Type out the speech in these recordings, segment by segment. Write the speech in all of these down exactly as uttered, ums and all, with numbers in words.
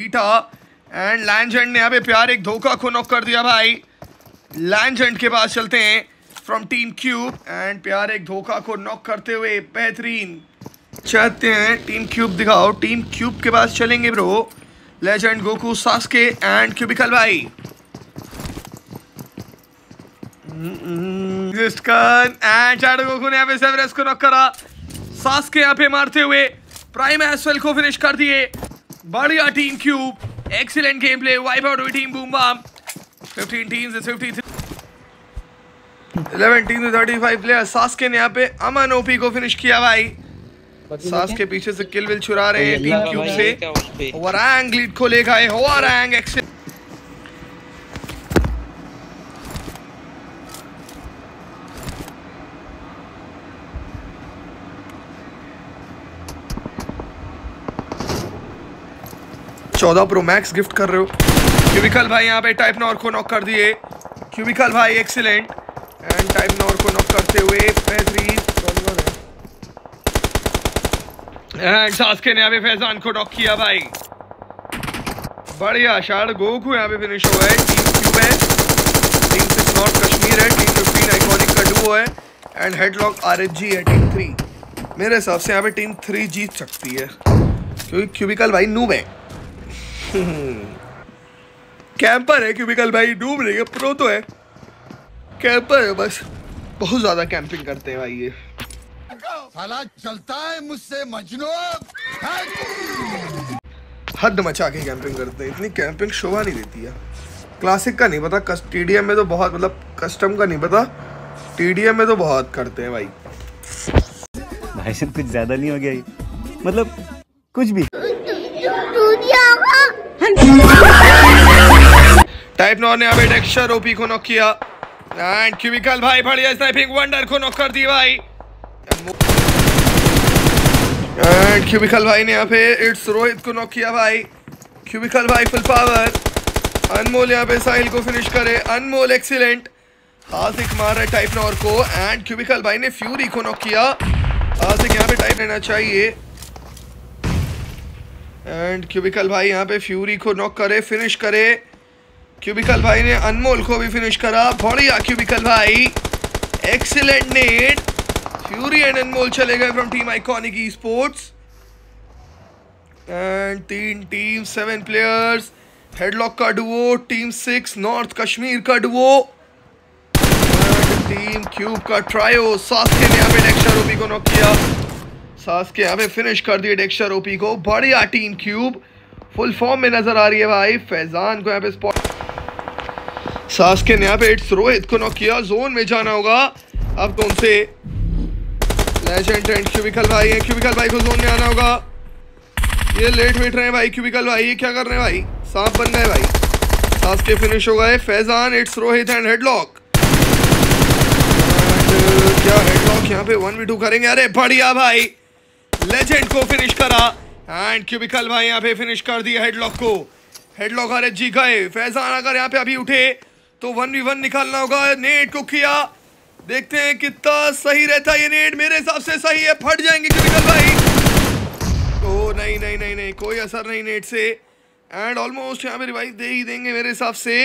पीटा एंड लैंजेंड ने यहाँ पे प्यार एक धोखा को नॉक कर दिया भाई। लैंजेंड के पास चलते हैं फ्रॉम टीम क्यूब एंड प्यार एक धोखा को नॉक करते हुए बेहतरीन चाहते हैं। टीम क्यूब दिखाओ, टीम क्यूब के पास चलेंगे bro. Legend, Goku, Sasuke and Cubical भाई। एंड चैडो गोकू ने यहाँ पे सेवरस को नॉक करा। सास्के यहाँ पे मारते हुए प्राइम एसवेल को फिनिश कर दिए। बढ़िया team Cube, excellent game play, wipe out हुई team Boom Bam. Fifteen teams से फिफ्टी इलेवन टीम से थर्टी फाइव प्लेयर। सास्के ने यहाँ पे अमन ओपी को फिनिश किया भाई। सास के पीछे से किल विल चुरा रहे हैं टीम क्यूब से। वरांग लीड को ले गए। वरांग एक्सेल चौदह प्रो मैक्स गिफ्ट कर रहे हो। क्यूबिकल भाई यहाँ पे टाइप नॉर को नॉक कर दिए। क्यूबिकल भाई एक्सीलेंट एंड टाइप नॉर को नॉक करते हुए बेहतरीन। एंड सास्के ने यहाँ पे फैजान को नॉक किया भाई। बढ़िया शार्ड गोकू यहाँ पे फिनिश हुआ है। टीम क्यूब है, टीम सिक्स नॉर्थ कश्मीर है, टीम फिफ्टीन आइकॉनिक का डुओ है एंड हेडलॉक आरएचजी है टीम थ्री। मेरे हिसाब से यहाँ पे टीम थ्री जीत सकती है क्योंकि क्यूबिकल भाई नूब है। कैंपर है क्यूबिकल भाई, नूब नहीं है, प्रो तो है, कैंपर है बस। बहुत ज्यादा कैंपिंग करते हैं भाई ये। साला चलता है मुझसे मजनू। हद मचा के कैंपिंग करते हैं। इतनी कैंपिंग शोभा नहीं देती है। क्लासिक का नहीं पता, टीडीएम में तो बहुत, मतलब कस्टम का नहीं पता, टीडीएम में तो बहुत करते हैं भाई। भाई साहब कुछ ज्यादा नहीं हो गया ये? मतलब कुछ भी। टाइप नॉर ने यहाँ पे टेक्सचर ओपी को नॉक किया एंड क्यूबिकल भाई बढ़िया स्नाइपिंग वंडर को नॉक कर दी भाई। एंड क्यूबिकल भाई ने यहाँ पे इट्स रोहित को नॉक किया भाई। क्यूबिकल भाई फुल पावर। अनमोल यहाँ पे साहिल को फिनिश करे। अनमोल एक्सीलेंट। आसिक मार रहा है टाइप नॉर को एंड क्यूबिकल भाई ने फ्यूरी को नॉक किया। आसिक यहाँ पे टाइप लेना चाहिए एंड क्यूबिकल भाई यहाँ पे फ्यूरी को नॉक करे, फिनिश करे। क्यूबिकल भाई ने अनमोल को भी फिनिश करा। बढ़िया क्यूबिकल भाई, excellent net. Fury and Anmol चले गए from team Iconic e sports and तीन टीम सेवन प्लेयर्स। हेडलॉक का duo, team six North Kashmir का डुओ, टीम क्यूब का ट्रायो। सास्के ने यहाँ पे डेक्स्टर ओपी को नॉक किया। सास्के यहाँ पे फिनिश कर दिए डेक्स्टर ओपी को। बढ़िया टीम क्यूब फुल फॉर्म में नजर आ रही है भाई। फैजान को यहाँ पे स्पॉट। सास्के ने यहाँ पे इट्स रोहित को नॉक किया। जोन में जाना होगा अब कौन से लेजेंड एंड क्यूबिकल भाई है। क्यूबिकल भाई को जोन में आना होगा। ये लेट वेट रहे हैं भाई क्यूबिकल भाई, ये क्या कर रहे हैं भाई, सांप बन गए भाई। सास्के फिनिश हो गए। Faizan, it's Rohit and Headlock. क्या हेडलॉक यहाँ पे वन वी टू करेंगे? अरे बढ़िया भाई, लेजेंड को फिनिश करा एंड क्यूबिकल भाई यहाँ पे फिनिश कर दिया हेडलॉक को। हेडलॉक आर जी गए। फैजान अगर यहाँ पे अभी उठे तो वन वी वन निकालना होगा। नेट को किया, देखते हैं कितना सही रहता है ये नेट। मेरे हिसाब से सही है, फट जाएंगे क्यूबिकल भाई। ओ नहीं नहीं नहीं नहीं, कोई असर नहीं नेट से एंड ऑलमोस्ट यहाँ पे रिवाइव दे ही देंगे मेरे हिसाब से।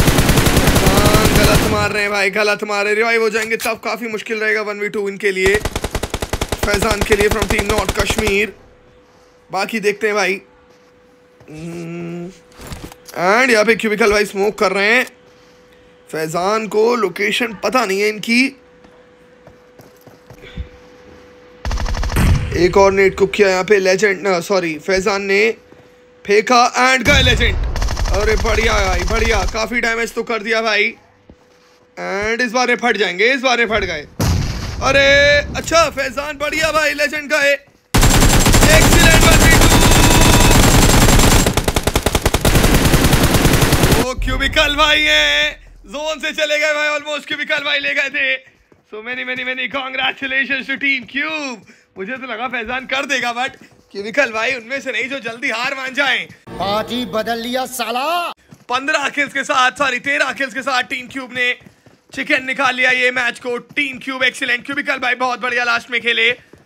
गलत मार रहे हैं भाई, गलत मार रहे, रिवाइव हो जाएंगे तब काफी मुश्किल रहेगा वन वी टू इनके लिए, फैजान के लिए फ्रॉम टीम नॉर्थ कश्मीर। बाकी देखते हैं भाई। एंड यहाँ पे क्यूबिकल भाई स्मोक कर रहे हैं। फैजान को लोकेशन पता नहीं है इनकी। एक और नेट कुक किया यहाँ पे लेजेंड, सॉरी फैजान ने फेंका एंड गए लेजेंड। अरे बढ़िया भाई, बढ़िया, काफी डैमेज तो कर दिया भाई एंड इस बार फट जाएंगे, इस बार फट गए। अरे अच्छा फैजान बढ़िया भाई, लेजेंड गए। Excellent one v two. Oh Cubical भाई है, जोन से चले गए भाई, ऑलमोस्ट क्यूबिकल भाई ले गए थे। So many many many congratulations to team Cube. मुझे तो लगा फैजान कर देगा बट क्यूबिकल भाई उनमें से नहीं जो जल्दी हार मान जाएं। पार्टी बदल लिया साला। पंद्रह किल्स के साथ, सॉरी तेरह किल्स के साथ टीम क्यूब ने चिकन निकाल लिया ये मैच को। Team Cube excellent. क्यूबिकल भाई बहुत बढ़िया लास्ट में खेले।